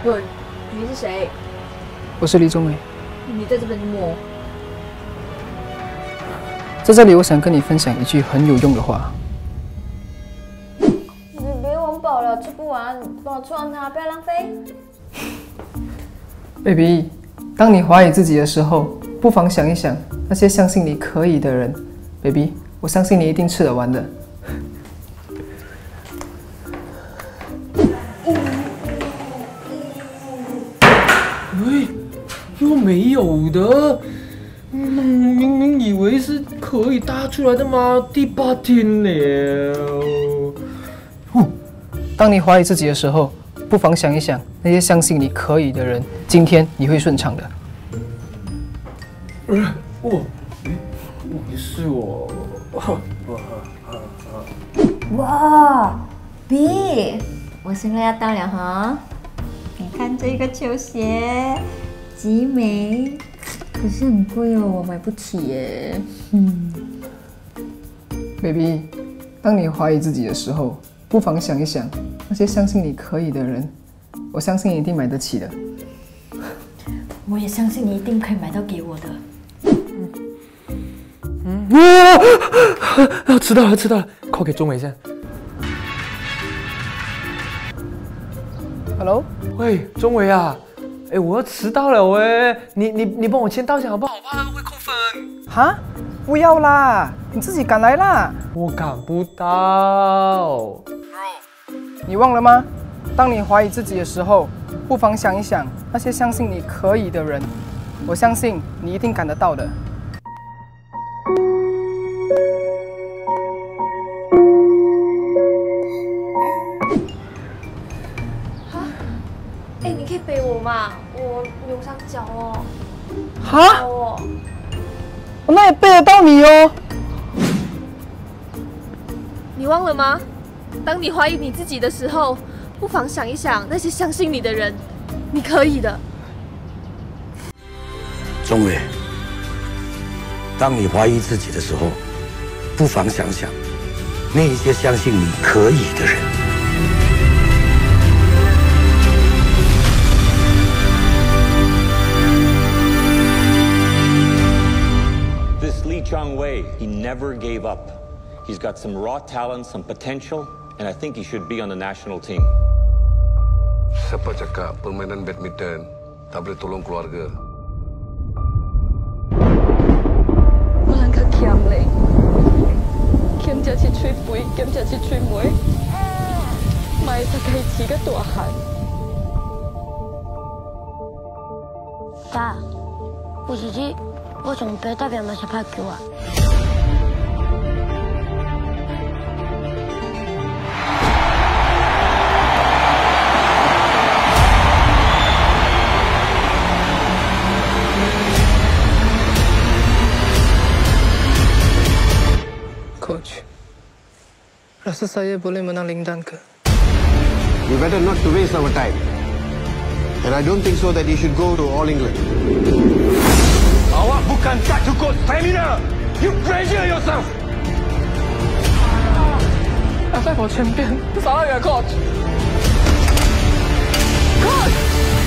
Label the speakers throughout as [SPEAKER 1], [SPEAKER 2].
[SPEAKER 1] 滚！你是谁？
[SPEAKER 2] 我是李宗伟。
[SPEAKER 1] 你在这边摸？
[SPEAKER 2] 在这里，我想跟你分享一句很有用的话。
[SPEAKER 1] 你别玩饱了，吃不完，帮我吃完它，不要浪费。
[SPEAKER 2] baby， 当你怀疑自己的时候，不妨想一想那些相信你可以的人。baby， 我相信你一定吃得完的。
[SPEAKER 3] 喂，又没有的。明明以为是可以搭出来的嘛，第8天了。
[SPEAKER 2] 当你怀疑自己的时候，不妨想一想那些相信你可以的人，今天你会顺畅的。
[SPEAKER 3] 是我。
[SPEAKER 1] 哇 ，B， 我生日要到了哈！你看这个球鞋，极美，可是很贵哦，我买不起耶。
[SPEAKER 2] baby， 当你怀疑自己的时候，不妨想一想那些相信你可以的人，我相信你一定买得起的。
[SPEAKER 1] 我也相信你一定可以买到给我的。
[SPEAKER 3] 迟到了，call给钟伟先。
[SPEAKER 2] Hello，
[SPEAKER 3] 喂，钟伟啊，我要迟到了喂，你帮我签到一下好不好？我怕会扣分。
[SPEAKER 2] 哈？不要啦，你自己赶来啦。
[SPEAKER 3] 我赶不到。
[SPEAKER 2] 你忘了吗？当你怀疑自己的时候，不妨想一想那些相信你可以的人，我相信你一定赶得到的。
[SPEAKER 1] 你可以背我吗？我扭伤脚哦。
[SPEAKER 2] 哈？我那也背得到你哦。
[SPEAKER 4] 你忘了吗？当你怀疑你自己的时候，不妨想一想那些相信你的人，你可以的。
[SPEAKER 5] 钟伟，当你怀疑自己的时候，不妨想想那一些相信你可以的人。
[SPEAKER 6] Lee Chong-wei, he never gave up. He's got some raw talent, some potential, and I think he should be on the national team.
[SPEAKER 7] Siapa cakap permainan badminton tak boleh tolong keluarga?
[SPEAKER 8] Melangkah kiam leh. Kiam jadi cui pui, kiam jadi cui mui. Mai pakai tiga tuahan.
[SPEAKER 9] 爸，我姐姐。我准备代表马小帕给我。
[SPEAKER 2] Coach, rasa saya boleh menang Lingdan ke?
[SPEAKER 7] You better not to waste our time. And I don't think so that you should go to All England.
[SPEAKER 6] Awak bukan tak cukup stamina. You pressure yourself.
[SPEAKER 2] I在我前边，少了一个 coach。
[SPEAKER 10] Coach!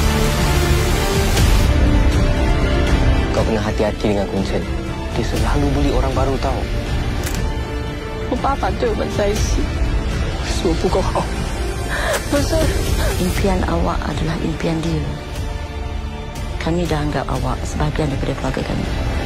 [SPEAKER 10] Kau kena hati-hati dengan Vincent. Dia selalu bully orang baru tahu.
[SPEAKER 8] 我爸反对我们在一起，
[SPEAKER 2] 是我不够好。
[SPEAKER 8] 不是。
[SPEAKER 9] Impian awak adalah impian dia. Kami dah anggap awak sebahagian daripada keluarga kami.